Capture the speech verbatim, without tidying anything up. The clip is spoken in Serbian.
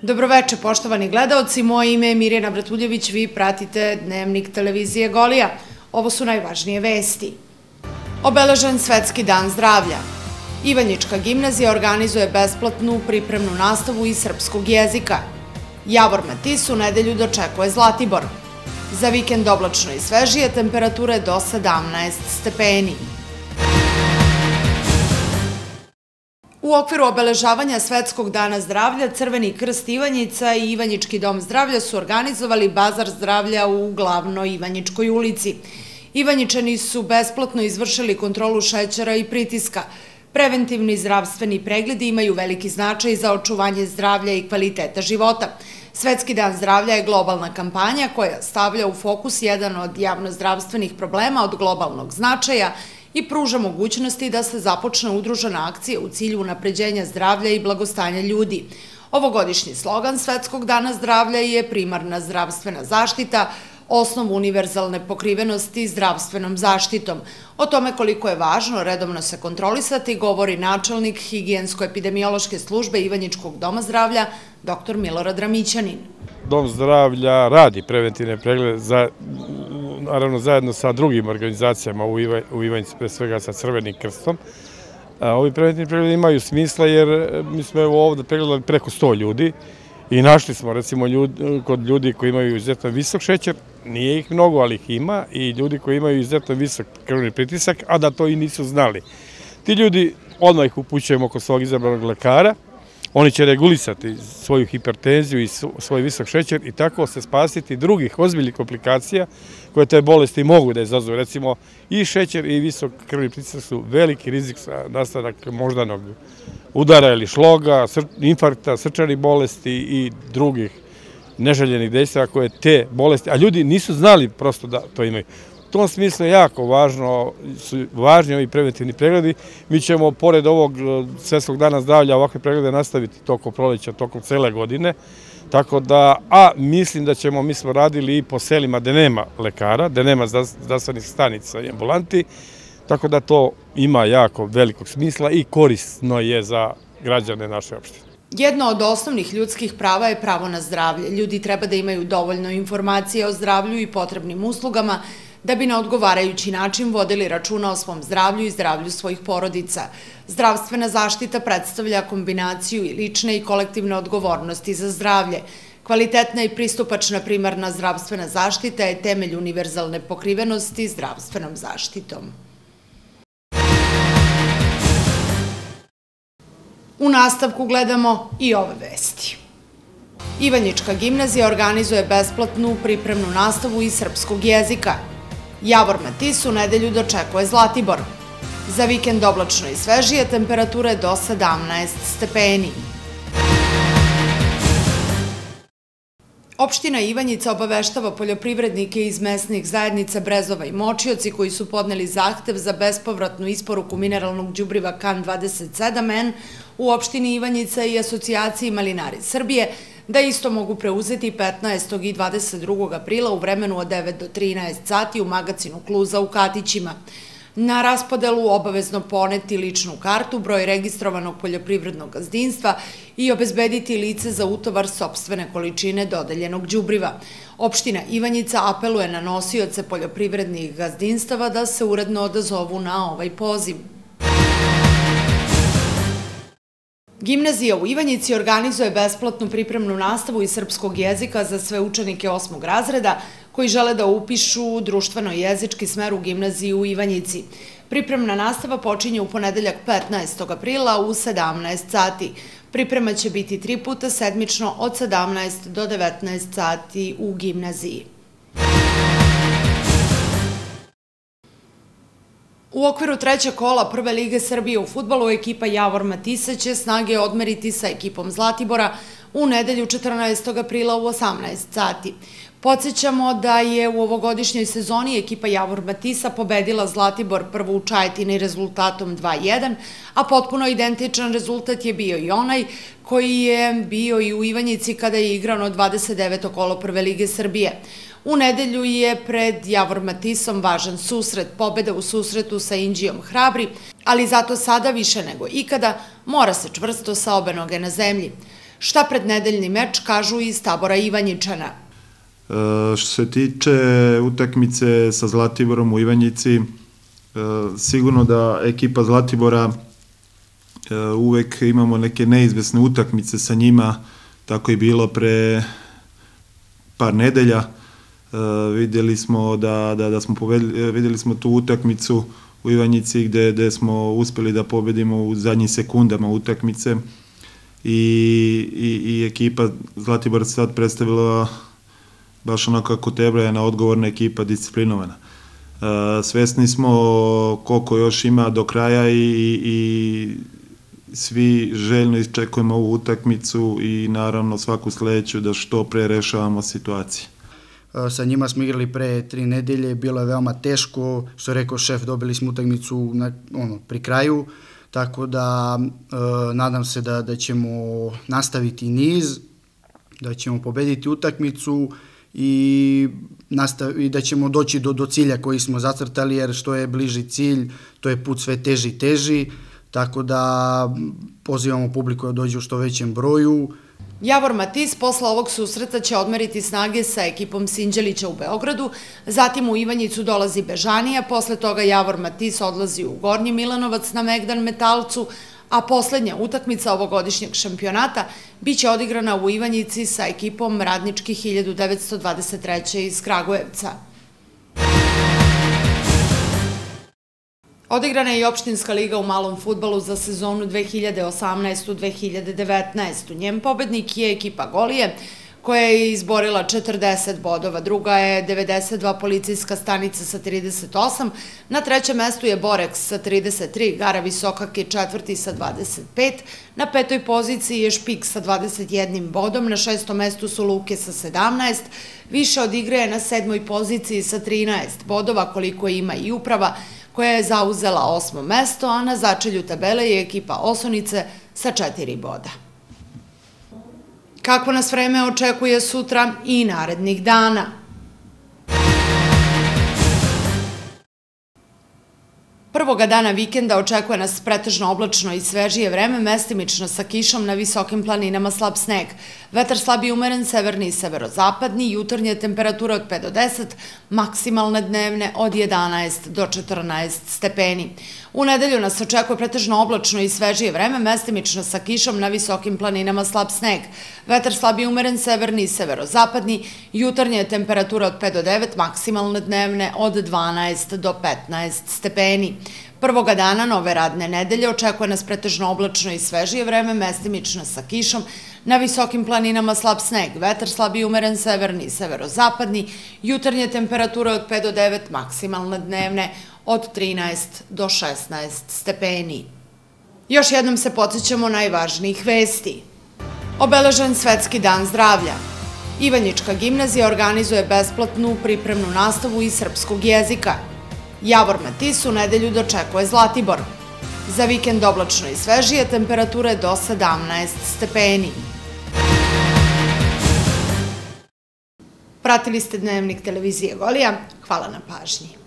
Dobroveče, poštovani gledaoci, moje ime je Mirjana Bratuljević, vi pratite Dnevnik televizije Golija. Ovo su najvažnije vesti. Obeležen Svetski dan zdravlja. Ivanjička gimnazija organizuje besplatnu pripremnu nastavu iz srpskog jezika. Javor Matis u nedelju dočekuje Zlatibor. Za vikend oblačno i svežije, temperature do sedamnaest stepeni. U okviru obeležavanja Svetskog dana zdravlja, Crveni krst Ivanjica i Ivanjički dom zdravlja su organizovali bazar zdravlja u glavnoj Ivanjičkoj ulici. Ivanjičani su besplatno izvršili kontrolu šećera i pritiska. Preventivni zdravstveni pregledi imaju veliki značaj za očuvanje zdravlja i kvaliteta života. Svetski dan zdravlja je globalna kampanja koja stavlja u fokus jedan od javnozdravstvenih problema od globalnog značaja i pruža mogućnosti da se započne udružena akcija u cilju unapređenja zdravlja i blagostanja ljudi. Ovogodišnji slogan Svetskog dana zdravlja je primarna zdravstvena zaštita, osnov univerzalne pokrivenosti zdravstvenom zaštitom. O tome koliko je važno redovno se kontrolisati govori načelnik higijensko-epidemiološke službe Ivanjičkog doma zdravlja, doktor Milorad Ramićanin. Dom zdravlja radi preventivne preglede, naravno zajedno sa drugim organizacijama u Ivanjici, pre svega sa Crvenim krstom. Ovi preventivni pregledi imaju smisla jer mi smo ovdje pregledali preko sto ljudi i našli smo recimo kod ljudi koji imaju izuzetno visok šećer, nije ih mnogo, ali ih ima, i ljudi koji imaju izuzetno visok krvni pritisak, a da to i nisu znali. Ti ljudi odmah ih upućujemo kod svog izabranog lekara. Oni će regulisati svoju hipertenziju i svoj visok šećer i tako se spasiti drugih ozbiljnih komplikacija koje te bolesti mogu da izazovu. Recimo, i šećer i visok krvni pritisak su veliki rizik za nastanak moždanog udara ili šloga, infarkta, srčanih bolesti i drugih neželjenih dejstava koje te bolesti, a ljudi nisu znali prosto da to imaju. U tom smislu je jako važno, su važni ovi preventivni pregledi. Mi ćemo, pored ovog Svetskog dana zdravlja, ovakve preglede nastaviti tokom proleća, tokom cele godine. Tako da, a mislim da ćemo, mi smo radili i po selima gde nema lekara, gde nema zdravstvenih stanica i ambulanti, tako da to ima jako velikog smisla i korisno je za građane naše opštine. Jedno od osnovnih ljudskih prava je pravo na zdravlje. Ljudi treba da imaju dovoljno informacije o zdravlju i potrebnim uslugama da bi na odgovarajući način vodili računa o svom zdravlju i zdravlju svojih porodica. Zdravstvena zaštita predstavlja kombinaciju i lične i kolektivne odgovornosti za zdravlje. Kvalitetna i pristupačna primarna zdravstvena zaštita je temelj univerzalne pokrivenosti zdravstvenom zaštitom. U nastavku gledamo i ove vesti. Ivanjička gimnazija organizuje besplatnu pripremnu nastavu iz srpskog jezika. Javor Matis u nedelju dočekuje Zlatibor. Za vikend oblačno i svežije, temperature do sedamnaest stepeni. Opština Ivanjica obaveštava poljoprivrednike iz mesnih zajednica Brezova i Močioci koji su podneli zahtev za bespovratnu isporuku mineralnog đubriva Kan dvadeset sedam N u opštini Ivanjica i asocijaciji Malinari Srbije da isto mogu preuzeti petnaestog i dvadeset drugog aprila u vremenu od devet do trinaest sati u magacinu Kluza u Katićima. Na raspodelu obavezno poneti ličnu kartu, broj registrovanog poljoprivrednog gazdinstva i obezbediti lice za utovar sopstvene količine dodeljenog đubriva. Opština Ivanjica apeluje na nosioce poljoprivrednih gazdinstava da se uredno odazovu na ovaj poziv. Gimnazija u Ivanjici organizuje besplatnu pripremnu nastavu iz srpskog jezika za sve učenike osmog razreda koji žele da upišu društveno-jezički smer u gimnaziji u Ivanjici. Pripremna nastava počinje u ponedeljak petnaestog aprila u sedamnaest sati. Priprema će biti tri puta sedmično od sedamnaest do devetnaest sati u gimnaziji. U okviru trećeg kola Prve lige Srbije u fudbalu ekipa Javor Matisa će snage odmeriti sa ekipom Zlatibora u nedelju četrnaestog aprila u osamnaest sati. Podsjećamo da je u ovogodišnjoj sezoni ekipa Javor Matisa pobedila Zlatibor prvo u Čajetini rezultatom dva jedan, a potpuno identičan rezultat je bio i onaj koji je bio i u Ivanjici kada je igrano dvadeset deveto kolo Prve lige Srbije. U nedelju je pred Javor Matisom važan susret, pobeda u susretu sa Inđijom hrabri, ali zato sada više nego ikada mora se čvrsto sa obe noge na zemlji. Šta pred nedeljni meč kažu iz tabora Ivanjičana. Što se tiče utakmice sa Zlatiborom u Ivanjici, sigurno da ekipa Zlatibora uvek imamo neke neizvesne utakmice sa njima, tako je bilo pre par nedelja. Videli smo da, da, da smo povedali, videli smo tu utakmicu u Ivanjici gde, gde smo uspeli da pobedimo u zadnjim sekundama utakmice i, i, i ekipa Zlatibora se sad predstavila baš onako kako treba, jedna odgovorna ekipa, disciplinovana. Svesni smo koliko još ima do kraja i, i, i svi željno iščekujemo ovu utakmicu i naravno svaku sledeću da što pre rešavamo situacije. Sa njima smo igrali pre tri nedelje, bilo je veoma teško, što je rekao šef, dobili smo utakmicu na, ono, pri kraju, tako da e, nadam se da, da ćemo nastaviti niz, da ćemo pobediti utakmicu i, nastav, i da ćemo doći do, do cilja koji smo zacrtali, jer što je bliži cilj, to je put sve teži i teži, tako da pozivamo publiku da dođe u što većem broju. Javor Matis posle ovog susreta će odmeriti snage sa ekipom Sinđelića u Beogradu, zatim u Ivanjicu dolazi Bežanija, posle toga Javor Matis odlazi u Gornji Milanovac na Megdan Metalcu, a poslednja utakmica ovogodišnjeg šampionata biće odigrana u Ivanjici sa ekipom Radnički hiljadu devetsto dvadeset treće iz Kragujevca. Odigrana je i opštinska liga u malom fudbalu za sezonu dve hiljade osamnaeste dve hiljade devetnaeste. Njen pobednik je ekipa Golije, koja je izborila četrdeset bodova, druga je devedeset dva policijska stanica sa trideset osam, na trećem mestu je Boreks sa trideset tri, Gara Visokak je četvrti sa dvadeset pet, na petoj poziciji je Špik sa dvadeset jednim bodom, na šestom mestu su Luke sa sedamnaest, više od igre je na sedmoj poziciji sa trinaest bodova, koliko ima i Uprava, koja je zauzela osmo mesto, a na začelju tabele je ekipa Osonice sa četiri boda. Kako nas vreme očekuje sutra i narednih dana? Prvoga dana vikenda očekuje nas pretežno oblačno i svežije vreme, mestimično sa kišom, na visokim planinama slab sneg. Vetar slab i umeren, severni i severozapadni, jutarnje temperatura od pet do deset, maksimalne dnevne od jedanaest do četrnaest stepeni. U nedelju nas očekuje pretežno oblačno i svežije vreme, mestimično sa kišom, na visokim planinama slab sneg. Vetar slab i umeren, severni i severozapadni, jutarnje temperatura od pet do devet, maksimalne dnevne od dvanaest do petnaest stepeni. Prvoga dana nove radne nedelje očekuje nas pretežno oblačno i svežije vreme, mestimično sa kišom, na visokim planinama slab sneg, vetar slab i umeren, severni i severozapadni, jutarnje temperature od pet do devet, maksimalne dnevne od trinaest do šesnaest stepeni. Još jednom se podsjećamo najvažnijih vesti. Obeležen Svetski dan zdravlja. Ivanjička gimnazija organizuje besplatnu pripremnu nastavu iz srpskog jezika. Javor Matis u nedelju dočekuje Zlatibor. Za vikend oblačno i svežije, temperature do sedamnaest stepeni. Pratili ste Dnevnik televizije Golija. Hvala na pažnji.